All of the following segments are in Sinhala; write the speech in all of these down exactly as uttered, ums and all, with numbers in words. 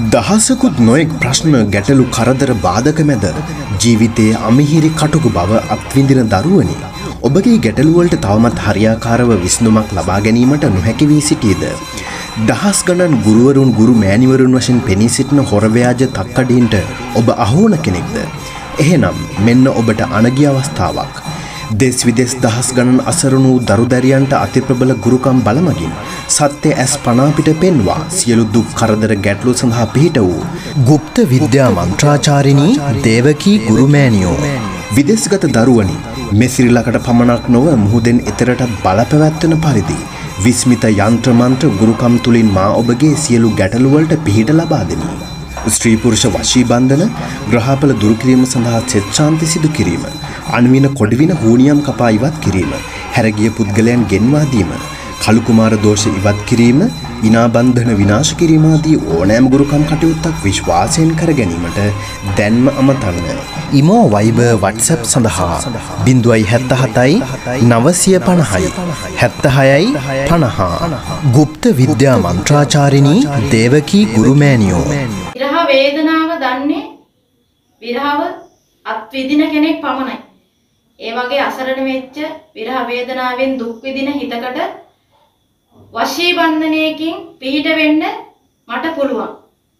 දහසකුත් නොයෙක් ප්‍රශ්න ගැටලු කරදර බාධක මැද ජීවිතයේ අමිහිරි කටුකු බව අත්විඳින දරුවනි ඔබගේ ගැටලු වලට තවමත් හරියාකාරව විසඳුමක් ලබා ගැනීමට නොහැකි වී සිටීද දහස් ගණන් ගුරුවරුන් ගුරු මෑණිවරුන් වශයෙන් පෙනී සිටින හොර ව්‍යාජ තක්කඩීන්ට ඔබ අහෝන කෙනෙක්ද එහෙනම් මෙන්න ඔබට අනගිය අවස්ථාවක් देश विदेश दहस गणन असरुණු දරුදැරියන්ට අතිප්‍රබල ගුරුකම් බලමගින් සත්‍ය ඇස් පනා පිට පෙන්වා සියලු දුක් කරදර ගැටලු සඳහා පිහිට වූ গুপ্ত විද්‍යා මන්ත්‍රාචාරිණී දේවකී ගුරුමෑණියෝ විදේශගත දරුවනි මෙසිරි ලකට පමණක් නොව මුහුදෙන් එතරට බලපැවැත්වෙන පරිදි විස්මිත යන්ත්‍ර මන්ත්‍ර ගුරුකම් තුලින් මා ඔබගේ සියලු ගැටලු වලට පිහිට ලබා දෙමි ස්ත්‍රී පුරුෂ වශී බන්ධන ග්‍රහපල දුරු කිරීම සඳහා සෙත් ශාන්ති සිදු කිරීම අන්වින කොඩවින හූනියම් කපා ඉවත් කිරීම හැරගිය පුද්ගලයන් ගෙන්වා දීම කළු කුමාර දෝෂ ඉවත් කිරීම ඉනා බන්ධන විනාශ කිරීම ආදී ඕනෑම ගුරුකම් කටයුත්තක් විශ්වාසයෙන් කර ගැනීමට දැන්ම අමතන්න ඉමෝ වයිබර් WhatsApp සඳහා ज़ीरो सात सात नौ पाँच ज़ीरो सात छह पचास गुप्त विद्या मंत्राचारिणी देवकी गुरुमෑණියෝ විරහ වේදනාව දන්නේ විරහව අත්විඳින කෙනෙක් පමණයි. ඒ වගේ අසරණ වෙච්ච විරහ වේදනාවෙන් දුක් විඳින හිතකට වශී බන්ධනයකින් පිහිට වෙන්න මට පුළුවන්.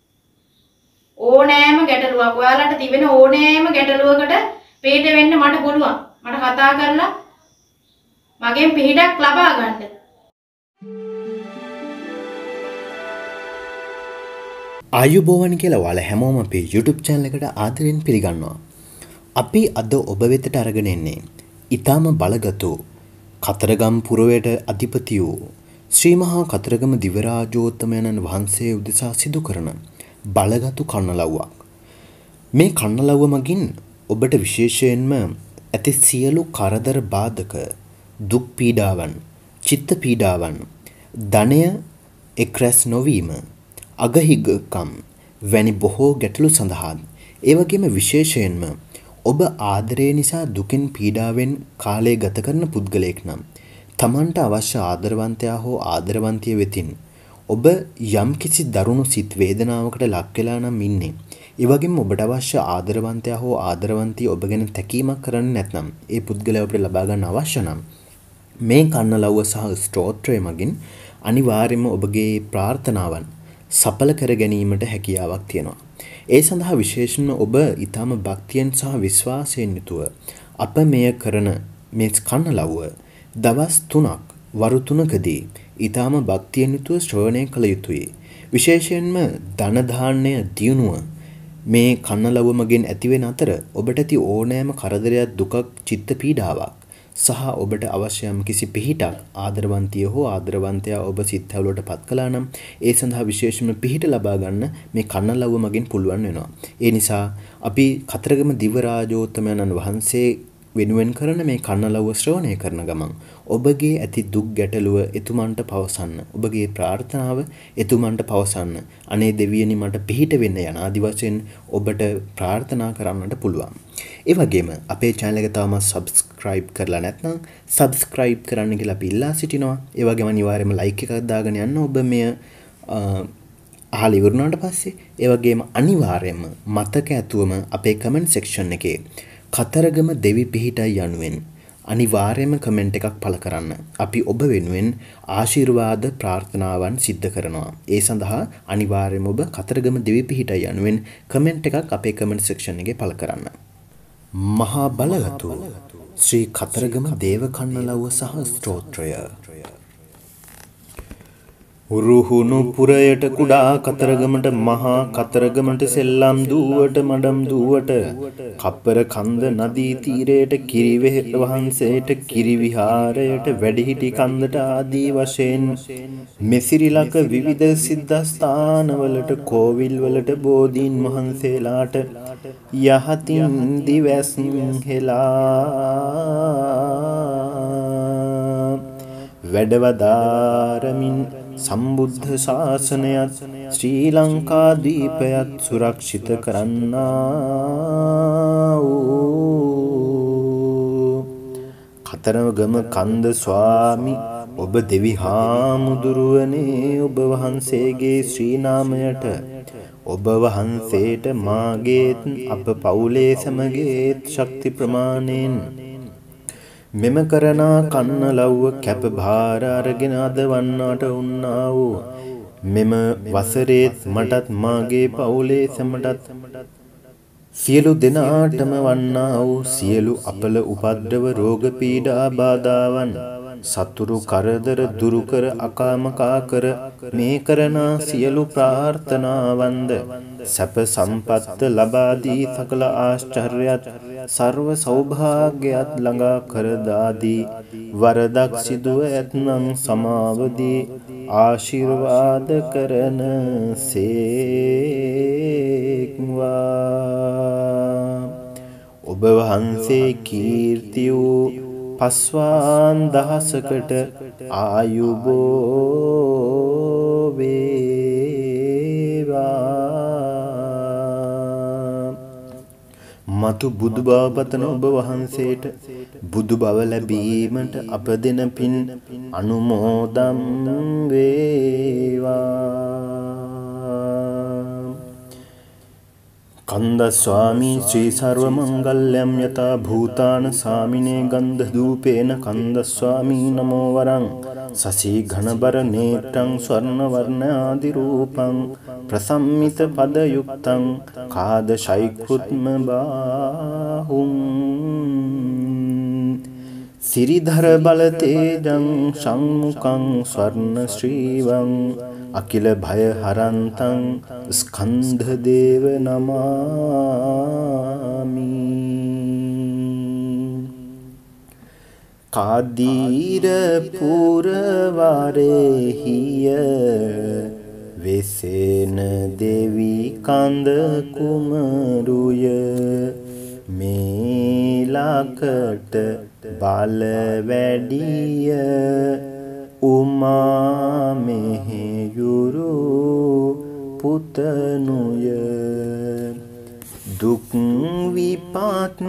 ඕනෑම ගැටලුවක් ඔයාලට තිබෙන ඕනෑම ගැටලුවකට පිහිට වෙන්න මට පුළුවන්. මට කතා කරලා මගෙන් පිහිටක් ලබා ගන්න. ආයුබෝවන් කියලා ඔයාලා හැමෝම අපේ YouTube channel එකට ආදරෙන් පිළිගන්නවා. අපි අද ඔබ වෙතට අරගෙන එන්නේ ඊටාම බලගතු කතරගම් පුරවැයට අධිපති වූ ශ්‍රී මහා කතරගම දිවරාජෝත්තමයන්න් වහන්සේ උදෙසා සිදු කරන බලගතු කන්නලව්වක්. මේ කන්නලව්ව මගින් ඔබට විශේෂයෙන්ම ඇති සියලු කරදර බාධක දුක් පීඩාවන් චිත්ත පීඩාවන් ධනය එක්රැස් නොවීම අගහිගකම් වැනි බොහෝ ගැටලු සඳහා ඒ වගේම විශේෂයෙන්ම ඔබ ආදරය නිසා දුකින් පීඩාවෙන් කාලය ගත කරන පුද්ගලයෙක් නම් තමන්ට අවශ්‍ය ආදරවන්තයා හෝ ආදරවන්තිය වෙතින් ඔබ යම් කිසි දරුණු සිත් වේදනාවකට ලක් වෙලා නම් ඉන්නේ. ඒ වගේම ඔබට අවශ්‍ය ආදරවන්තයා හෝ ආදරවන්තිය ඔබ ගැන තැකීමක් කරන්නේ නැත්නම් ඒ පුද්ගලයා ඔබට ලබා ගන්න අවශ්‍ය නම් මේ කන්නලව්ව සහ ස්තෝත්‍රය මගින් අනිවාර්යයෙන්ම ඔබගේ ප්‍රාර්ථනාවන් සඵල කර ගැනීමට හැකියාවක් තියෙනවා. ඒ සඳහා විශේෂයෙන්ම ඔබ ඊටම භක්තියෙන් සහ විශ්වාසයෙන් යුතුව අප මෙය කරන මේ කන්නලව්ව දවස් තුනක් වරු තුනකදී ඊටම භක්තියෙන් යුතුව ශ්‍රවණය කළ යුතුයි. විශේෂයෙන්ම ධන ධාන්‍ය දියුණුව මේ කන්නලව්ව මගින් ඇතිවෙන අතර ඔබට ඇති ඕනෑම කරදරයක් දුකක් චිත්ත පීඩාවක් සහ ඔබට අවශ්‍ය යම් කිසි පිහිටක් ආදරවන්තිය හෝ ආදරවන්තයා ඔබ සිත්හැවලට පත් කළා නම් ඒ සඳහා විශේෂම පිහිට ලබා ගන්න මේ කන්නලව්ව මගින් පුළුවන් වෙනවා. ඒ නිසා අපි කතරගම දිවරාජෝත්තමයන්න් වහන්සේ වෙනුවෙන් කරන මේ කන්නලව්ව ශ්‍රවණය කරන ගමන් ඔබගේ ඇති දුක් ගැටලුව එතුමන්ට පවසන්න. ඔබගේ ප්‍රාර්ථනාව එතුමන්ට පවසන්න. අනේ දෙවියනි මට පිහිට වෙන්න යන ආදි වශයෙන් ඔබට ප්‍රාර්ථනා කරන්නට පුළුවන්. ඒ වගේම අපේ channel එක තාම subscribe කරලා නැත්නම් subscribe කරන්න කියලා අපි ඉල්ලා සිටිනවා. ඒ වගේම අනිවාර්යයෙන්ම like එකක් දාගෙන යන්න ඔබ මෙය අහලා ඉවරනාට පස්සේ. ඒ වගේම අනිවාර්යයෙන්ම මතක ඇතුවම අපේ comment section එකේ කතරගම දෙවි පිහිටයි යනුවෙන් අනිවාර්යයෙන්ම කමෙන්ට් එකක් පළ කරන්න. අපි ඔබ වෙනුවෙන් ආශිර්වාද ප්‍රාර්ථනාවන් සිද්ධ කරනවා. ඒ සඳහා අනිවාර්යයෙන්ම ඔබ කතරගම දෙවි පිහිටයි යනුවෙන් කමෙන්ට් එකක් අපේ කමෙන්ට් සෙක්ෂන් එකේ පළ කරන්න. මහා බලගතු ශ්‍රී කතරගම දේව කන්නලව්ව සහ ස්තෝත්‍රය. උරුහුණු පුරයට කුඩා කතරගමට මහා කතරගමට සෙල්ලම් දුවට මඩම් දුවට කප්පර කන්ද නදී තීරයට කිරිවෙහෙර වහන්සේට කිරි විහාරයට වැඩිහිටි කන්දට ආදී වශයෙන් මෙසිරිලක විවිධ සිද්ධාස්ථානවලට කෝවිල් වලට බෝධීන් වහන්සේලාට යහතින් දිවැස් හෙලා වැඩවදාරමින් සම්බුද්ධ ශාසනයත් ශ්‍රී ලංකා දීපයත් සුරක්ෂිත කරන්නා වූ කතරගම කන්ද ස්වාමි ඔබ දෙවි හාමුදුරුවනේ ඔබ වහන්සේගේ ශ්‍රී නාමයට ඔබ වහන්සේට මාගේත් අප පවුලේ සමගේත් ශක්ති ප්‍රමාණයෙන් මෙම කරනා කන්න ලව්ව කැප භාර අරගෙන අද වන්නාට උන්නා වූ මෙම වසරේත් මටත් මාගේ පවුලේ සැමටත් සියලු දෙනාටම වන්නා වූ සියලු අපල උපද්‍රව රෝග පීඩා බාධාවන් සතුරු කරදර දුරු කර අකාමකා කර මේ කරනා සියලු ප්‍රාර්ථනාවන්ද සැප සම්පත්ත ලබා දී සකල ආශ්චර්යයත් සර්ව සෞභාග්‍යයත් ළඟා කර දාදී වරදක් සිදුව ඇතනම් සමාවදී ආශිර්වාද කරන සේක්වා. ඔබ වහන්සේ කීර්ති වූ පස්වාන් දහසකට ආයුබෝ වේවා. මතු බුදු බව පතන ඔබ වහන්සේට බුදු බව ලැබීමට අප දෙන පින් අනුමෝදන් වේවා. කන්ද ස්වාමී ශ්‍රී සර්ව මංගල්‍යම් යතා භූතාන සාමිනේ ගන්ධ දූපේන කන්ද ස්වාමී නමෝ වරං සසී ඝනබර නේත්‍රං ස්වර්ණ වර්ණ ආදි රූපං ප්‍රසම්මිත පද යුක්තං කාද ශෛකෘත්ම බාහුං සිරිධර බල තේජං ෂම්මුඛං ස්වර්ණ ශ්‍රීවං අකිල භය හරන්තං ස්කන්ධ දේව නමාමි. කාදීර පුරවරෙහිය වෙසෙන දෙවි කඳ කුමරුය මේලකට බල වැඩිය උමා මෙහෙයුරු පුතනුය දුක් විපාක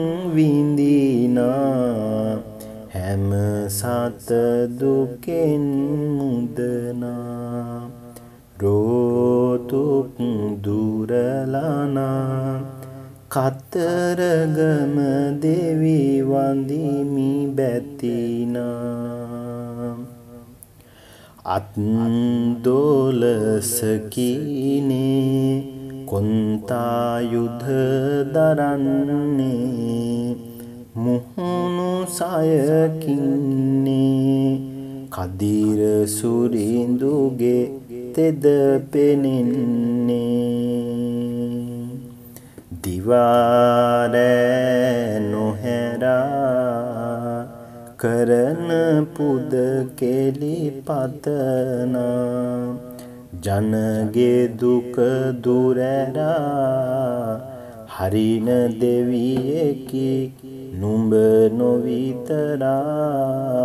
විඳිනා හැම සත දුකෙන් මුදනා රෝතුක් දුරලනා කතරගම දෙවි වඳිමි බැතිනා අත්දොලසකිනේ කොන්තායුධ දරන්නේ මුහුණු සයකින්නේ කදිර සුරිඳුගේ තෙද පෙනෙන්නේ දිවාරෑ නොහැරා කරන පුද කෙලි පතනා ජනගේ දුක දුරැරා හරින දෙවියෙකි නුඹ නොවිතරා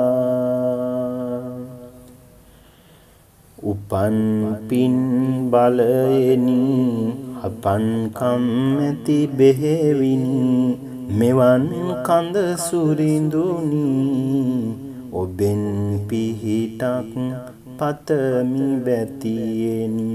උපන් පින් බලයෙනි අපන් කම්මැති බෙහෙවිනි මෙවන් කඳ සුරිඳුනි ඔබෙන් පිහිටක් පතමි බැතියෙනි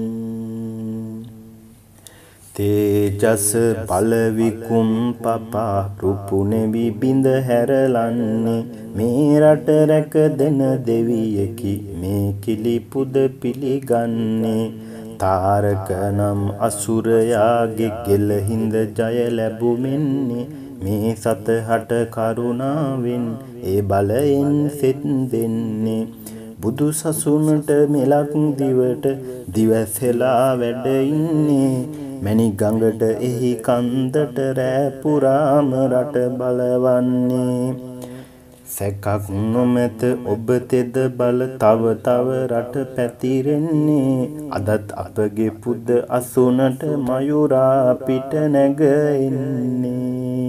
තේජස පලවිකුම් පපා රුපුනෙවි බිඳ හැරලන්නේ මේ රට රැක දෙන දෙවියකි මේ කිලි පුද පිළිගන්නේ තාරක නම් අසුරයාගේ ගෙලහිඳ ජය ලැබුමෙන්නේ මේ සතහට කරුණාවෙන් ඒ බලයෙන් සෙත් දෙන්නේ බුදු සසුනට මෙලක් දිවට දිවසෙලා වැඩ ඉන්නේ මැණි ගඟට එහි කන්දට රෑ පුරාම රට බලවන්නේ සැකක් නොමැත ඔබ තෙද බල තව තව රට පැතිරෙන්නේ අදත් අපගේ පුද අසුනට මයුරා පිට නැග එන්නේ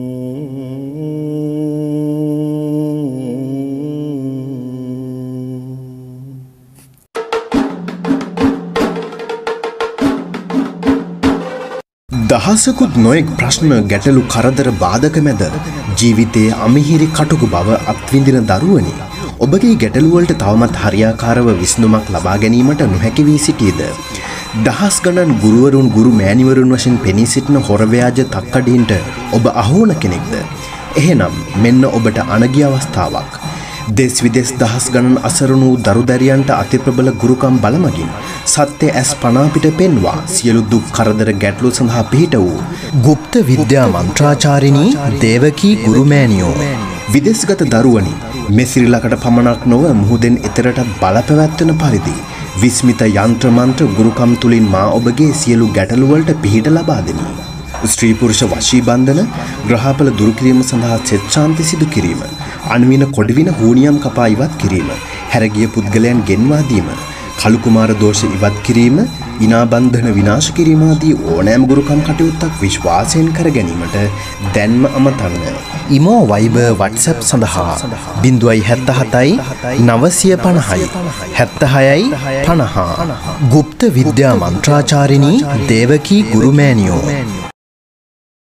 දහසකුත් නොයෙක් ප්‍රශ්න ගැටලු කරදර බාධක මැද ජීවිතයේ අමිහිරි කටුක බව අත්විඳින දරුවනි ඔබගේ ගැටලුවලට තවමත් හරියාකාරව විසඳුමක් ලබා ගැනීමට නොහැකි වී සිටියද දහස් ගණන් ගුරුවරුන් ගුරු මෑණිවරුන් වශයෙන් පෙනී සිටින හොරව්‍යාජ තක්කඩීන්ට ඔබ අහුවන කෙනෙක්ද? එහෙනම් මෙන්න ඔබට අනගිය අවස්ථාවක්. දෙස් විදෙස් දහස් ගණන් අසරණු වූ දරුදැරියන්ට අතිප්‍රබල ගුරුකම් බලමගින් සත්‍ය ඇස් පනා පිට පෙන්වා සියලු දුක් කරදර ගැටලු සඳහා පිහිට වූ ගුප්ත විද්‍යා මන්ත්‍රාචාරිණී දේවකී ගුරුමෑණියෝ විදේශගත දරුවනි, මෙසිරිලකට පමණක් නොව මුහුදෙන් එතරටත් බලපැවැත්වෙන පරිදි විස්මිත යන්ත්‍ර මන්ත්‍ර ගුරුකම් තුලින් මා ඔබගේ සියලු ගැටලු වලට පිහිට ලබා දෙමි. ස්ත්‍රී පුරුෂ වශී බන්ධන, ග්‍රහපල දුරු කිරීම සඳහා සෙත් ශාන්ති සිදු කිරීම, අණුවින කොඩවින හෝනියම් කපා ඉවත් කිරීම, හැරගිය පුද්ගලයන් ගෙන්වා දීම, කළු කුමාර දෝෂ ඉවත් කිරීම, ඉනා බන්ධන විනාශ කිරීම ආදී ඕනෑම ගුරුකම් කටයුත්තක් විශ්වාසයෙන් කර ගැනීමට දැන්ම අමතන්න. ඉමෝ වයිබර් WhatsApp සඳහා ज़ीरो सात सात नवसिය පනහයි හැත්තහයයි පනහ. ගුප්ත විද්‍යා මන්ත්‍රාචාරිණී දේවකී ගුරුමෑණියෝ